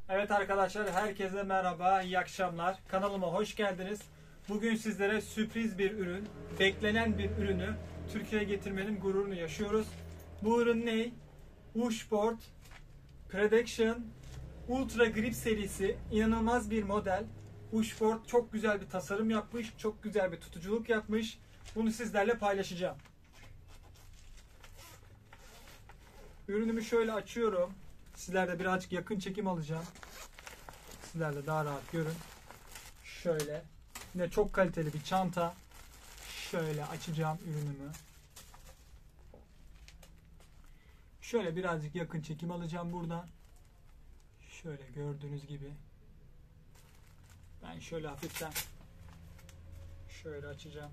Evet arkadaşlar, herkese merhaba, iyi akşamlar. Kanalıma hoş geldiniz. Bugün sizlere sürpriz bir ürün, beklenen bir ürünü Türkiye'ye getirmenin gururunu yaşıyoruz. Bu ürün ne? Ushport Prediction Ultra Grip serisi, inanılmaz bir model. Ushport çok güzel bir tasarım yapmış, çok güzel bir tutuculuk yapmış. Bunu sizlerle paylaşacağım. Ürünümü şöyle açıyorum. Sizlerle birazcık yakın çekim alacağım. Sizler de daha rahat görün. Şöyle. Yine çok kaliteli bir çanta. Şöyle açacağım ürünümü. Şöyle birazcık yakın çekim alacağım buradan. Şöyle gördüğünüz gibi. Ben şöyle hafiften şöyle açacağım.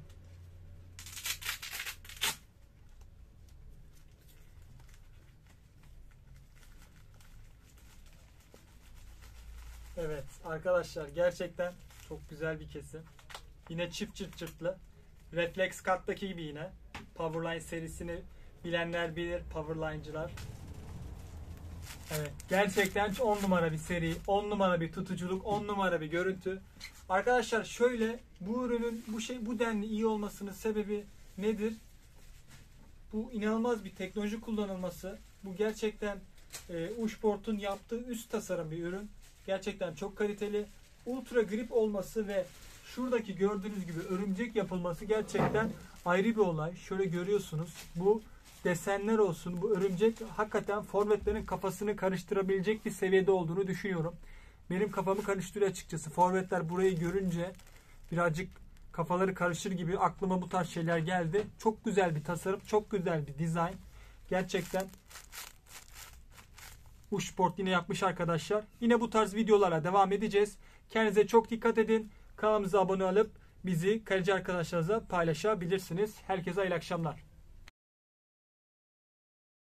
Evet arkadaşlar, gerçekten çok güzel bir kesim. Yine çift çırtlı. Reflex Cut'taki gibi yine. Powerline serisini bilenler bilir, Powerline'cılar. Evet, gerçekten 10 numara bir seri, 10 numara bir tutuculuk, 10 numara bir görüntü. Arkadaşlar şöyle, bu ürünün bu denli iyi olmasının sebebi nedir? Bu inanılmaz bir teknoloji kullanılması. Bu gerçekten Ushport'un yaptığı üst tasarım bir ürün. Gerçekten çok kaliteli. Ultra grip olması ve şuradaki gördüğünüz gibi örümcek yapılması gerçekten ayrı bir olay. Şöyle görüyorsunuz. Bu desenler olsun, bu örümcek hakikaten forvetlerin kafasını karıştırabilecek bir seviyede olduğunu düşünüyorum. Benim kafamı karıştırıyor açıkçası. Forvetler burayı görünce birazcık kafaları karışır gibi aklıma bu tarz şeyler geldi. Çok güzel bir tasarım, çok güzel bir dizayn. Gerçekten Ushport yine yapmış arkadaşlar. Yine bu tarz videolara devam edeceğiz. Kendinize çok dikkat edin. Kanalımıza abone olup bizi kaleci arkadaşlarınızla paylaşabilirsiniz. Herkese hayırlı akşamlar.